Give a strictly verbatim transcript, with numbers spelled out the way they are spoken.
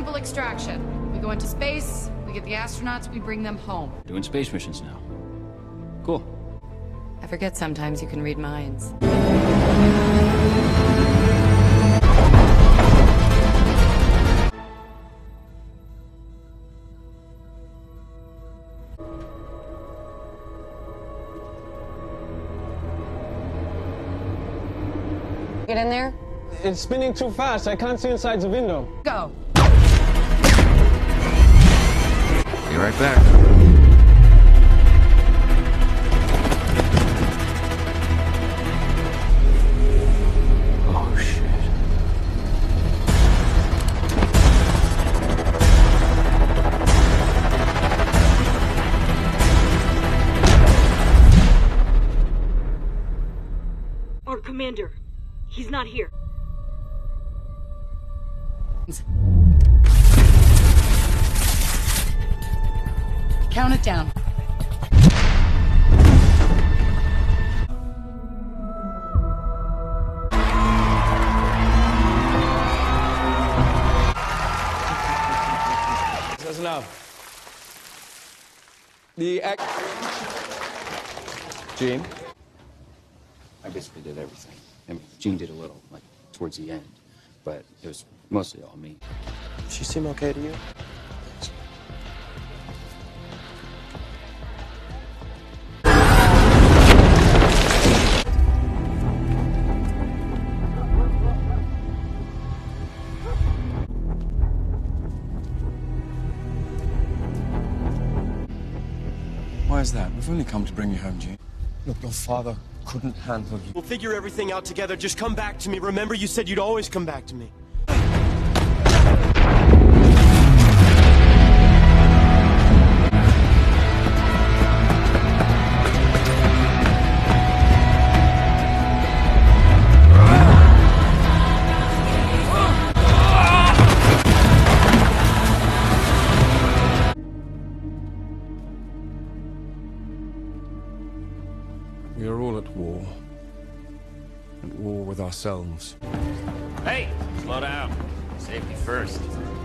simple extraction. We go into space, we get the astronauts, we bring them home. Doing space missions now. Cool. I forget sometimes you can read minds. Get in there. It's spinning too fast. I can't see inside the window. Go. Be right back. Oh, shit. Our commander. He's not here. Count it down. That's enough. The act... Gene? I basically did everything. And Gene did a little, like, towards the end. But it was mostly all me. She seem okay to you? Why is that? We've only come to bring you home, Gene. Look, your father couldn't handle you. We'll figure everything out together. Just come back to me. Remember, you said you'd always come back to me. We are all at war. At war with ourselves. Hey, slow down. Safety first.